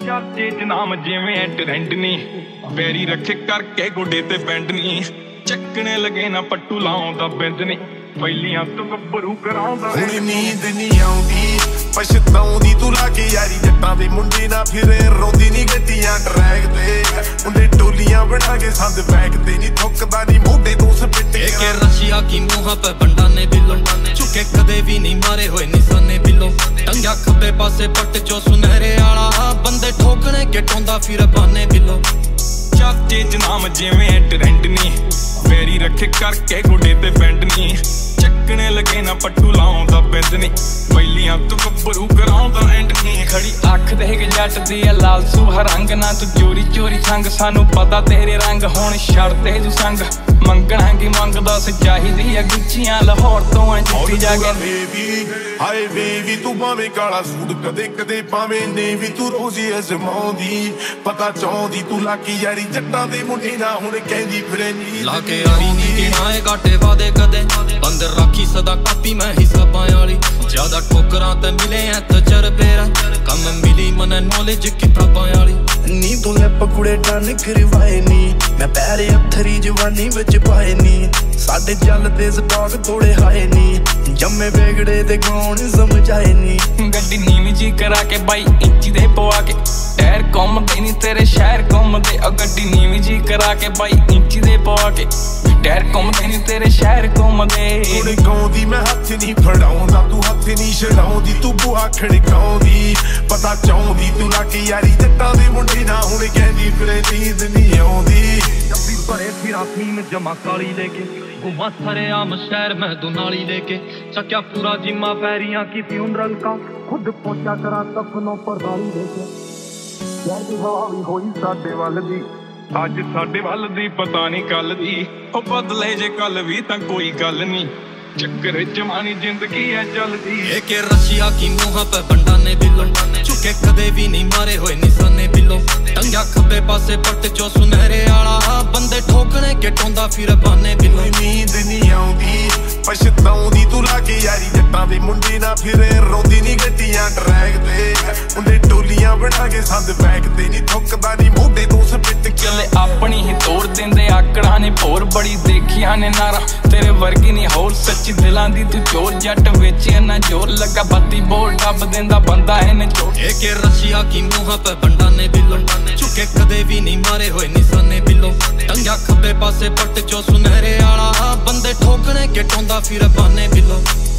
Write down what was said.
ਚਾਚੇ ਚ ਨਾਮ ਜਿਵੇਂ ਟ੍ਰੈਂਡ ਨੀ ਪੈਰੀ ਰੱਖੇ ਕਰਕੇ ਗੋਡੇ ਤੇ ਬੈਂਡ ਨੀ ਚੱਕਣੇ ਲਗੇ ਨਾ ਪੱਟੂ ਲਾਉਂਦਾ ਬਿੰਦ ਨੀ ਪਹਿਲੀਆਂ ਤੋਂ ਗੱਭਰੂ ਕਰਾਉਂਦਾ ਹੁਣ ਨੀਂਦ ਨਹੀਂ ਆਉਂਦੀ ਪਛਤਾਉਂਦੀ ਤੂੰ ਲਾ ਕੇ ਯਾਰੀ ਜੱਟਾਂ ਦੇ ਮੁੰਡੇ ਨਾ ਫਿਰੇ ਰੋਂਦੀ ਨੀ ਗੱਡੀਆਂ ਟਰੈਕ ਤੇ ਮੁੰਡੇ ਟੋਲੀਆਂ ਬਣਾ ਕੇ ਸੰਦ ਬੈਕ ਤੇ ਨੀ ਥੁੱਕਦਾ ਨੀ ਮੋਢੇ ਤੋਂ ਸਪਿੱਟੇ के रशिया की मुँह पे बंडा ने बिलो चुके कदे भी नहीं मारे हुए निशाने बिलो टंगा खब्बे पासे पट जो सुनहरे आला बंदे ठोकने के टोंदा फिर बाने बिलो ਚਾਚੇ ਚ ਨਾਮ ਜਿਵੇਂ ਟ੍ਰੈਂਡ ਨੀ ਪੈਰੀ ਰੱਖੇ ਕਰਕੇ ਗੋਡੇ ਤੇ ਬੈਂਡ ਨੀ ਚੱਕਣੇ ਲਗੇ ਨਾ ਪੱਟੂ ਲਾਉਂਦਾ ਬਿੰਦ ਨੀ ਪਹਿਲੀਆਂ ਤੋਂ ਗੱਭਰੂ ਕਰਾਉਂਦਾ ਐਂਡ ਨੀ ਖੜੀ ਅੱਖ ਦੇਖ ਜੱਟ ਦੀ ਆ ਲਾਲ ਸੂਹਾ ਰੰਗ ਨਾ ਤੂੰ ਚੋਰੀ ਚੋਰੀ ਸੰਗ ਸਾਨੂੰ ਪਤਾ ਤੇਰੇ ਰੰਗ ਹੁਣ ਛੱਡ ਦੇ ਤੂੰ ਸੰਗ ਮੰਗਣਾ ਕੀ ਮੰਗਦਾ ਚਾਹੀਦੀ ਆ ਗੁੱਚੀਆਂ ਲਾਹੌਰ ਤੋਂ ਆ ਜਿੱਤੀ ਜਾ ਕੇ ਬੇਬੀ ਹਾਏ ਬੇਬੀ ਤੂੰ ਭਾਵੇਂ ਕਾਲਾ ਸੂਟ ਕਦੇ ਕਦੇ ਭਾਵੇਂ ਨੇ ਵੀ ਤੂੰ ਰੋਜ਼ੀ ਅਜ਼ਮਾਉਂਦੀ ਪਤਾ ਚਾਹੁੰਦੀ ਤੂੰ ਲਾਕੀ ਯਾਰੀ ਜੱਟਾਂ ਦੇ ਮੁੰਡੇ ਨਾ ਹੁਣ ਕਹਿੰਦੀ ਫਿਰੇ ਨੀ ਲਾ ਕੇ ਆਈ ਨੀ ਗਿਣਾਏ ਘਾਟੇ ਵਾਦੇ ਕਦੇ ਅੰਦਰ ਰੱਖੀ ਸਦਾ ਕਾਪੀ ਮੈਂ ਹਿਸਾਬਾਂ ਵਾਲੀ ਜ਼ਿਆਦਾ ਠੋਕਰਾਂ ਤੇ ਮਿਲੇ ਐ ਤਜਰਬੇ ਕੰਮ ਮਿਲੀ ਮਨ ਨੌਲੇਜ ਕਿਤਾਬਾਂ ਵਾਲੀ ਨੀ ਤੂੰ ਲੱਪ ਕੁੜੇ ਟਨ ਕਰਵਾਏ ਨੀ ਮੈਂ ਪੈਰੇ ਅਥਰੀ ਜਵਾਨੀ ਵਿੱਚ ਪਾਏ ਨੀ ਸਾਡੇ ਚੱਲਦੇ ਸਟਾਕ ਥੋੜੇ ਹਾਏ ਨੀ ਜੰਮੇ ਵੇਗੜੇ ਤੇ ਕੌਣ ਸਮਝਾਏ ਨੀ ਗੱਡੀ ਨੀਵੀਂ ਜੀ ਕਰਾ ਕੇ 22 ਇੰਚੀ ਦੇ ਪਵਾ ਕੇ ਟਾਇਰ ਘੁੰਮਦੇ ਨੀ ਤੇਰੇ ਸ਼ਹਿਰ ਘੁੰਮਦੇ ਆ ਗੱਡੀ ਨੀਵੀਂ ਜੀ ਕਰਾ ਕੇ 22 ਇੰਚੀ ਦੇ ਪਵਾ ਕੇ ਟਾਇਰ ਘੁੰਮਦੇ ਨੀ ਤੇਰੇ ਸ਼ਹਿਰ ਘੁੰਮਦੇ ਕੁੜੇ ਗਾਉਂਦੀ ਮੈਂ ਹੱਥ ਨਹੀਂ ਫੜਾਉਂਦਾ ਤੂੰ ਹੱਥ ਨਹੀਂ ਛਡਾਉਂਦੀ ਤੂੰ ਬੁਆ ਖੜਕਾਉਂਦੀ ਪਤਾ ਚਾਹੁੰਦੀ ਤੂੰ ਲਾਕੀ ਯਾਰੀ ਜੱਟਾਂ ਦੇ ਮੁੰਡੇ ਨਾ ਹੁਣ ਕਹਿੰਦੀ ਫਿਰੇ ਨੀਂਦ ਨਹੀਂ ਆਉਂਦੀ जब भी भरे फिरा फीम जमा काली लेके घुमा सरे आम शहर में दुनाली लेके चक्या पूरा जिम्मा पैरियां की फ्यूनरल का खुद पहुंचा करा सपनों पर डाली लेके ਯਾਰ ਦੀ ਹਵਾ ਵੀ ਹੋਈ ਸਾਡੇ ਵੱਲ ਦੀ ਅੱਜ ਸਾਡੇ ਵੱਲ ਦੀ ਪਤਾ ਨਹੀਂ ਕੱਲ ਦੀ ਉਹ ਬਦਲੇ ਜੇ ਕੱਲ ਵੀ ਤਾਂ ਕੋਈ ਗੱਲ ਨਹੀਂ ਚੱਕਰ ਜਮਾਨੀ ਜ਼ਿੰਦਗੀ ਐ ਚੱਲਦੀ एक रशिया की मुँह पे बंडा ने बिलो चुके कदे भी नहीं मारे हुए निशाने बिलो टंगा खब्बे पासे पट जो सुनहरे आला बंदे ठोकने के टोंदा फिर बाने बिलो ਨੀਂਦ ਨਹੀਂ ਆਉਂਦੀ ਪਛਤਾਉਂਦੀ ਤੂੰ ਲਾ ਕੇ ਯਾਰੀ ਜੱਟਾਂ ਦੇ ਮੁੰਡੇ ਨਾ ਫਿਰੇ ਰੋਂਦੀ ਨੀ ਗੱਡੀਆਂ ਟਰੈਕ ਤੇ ਮੁੰਡੇ ਟੋਲੀਆਂ ਬਣਾ ਕੇ ਸੰਦ ਬੈਕ ਤੇ ਨੀ ਥੁੱਕਦਾ ਨੀ ਮੋਢੇ ਤੋਂ ਸਪਿੱਟ ਚੱਲੇ ਆਪਣੀ ਹੀ ਤੋੜ ਦਿੰਦੇ ਆਕੜਾਂ ਨੇ ਭੋਰ ਬੜੀ ਦੇਖੀਆਂ ਨੇ ਨਾਰਾ ਤੇਰੇ ਵਰਗੀ ਨਹੀਂ ਹੋਰ ਸੱਚੀ ਦਿਲਾਂ ਦੀ ਤੂੰ ਚੋਰ ਜੱਟ ਵਿੱਚ ਨਾ ਜੋਰ ਲੱਗਾ ਬੱਤੀ ਬੋਲ ਡੱਬ ਦਿੰਦਾ ਬੰਦਾ ਹੈ ਨਚੋੜ एक रशिया की मुँह पे बंडा ने बिलो चुके कदे भी नहीं मारे हुए निशाने बिलो टंगा खब्बे पासे पट जो सुनहरे आला बंदे ठोकने के टोंदा फिर बाने बिलो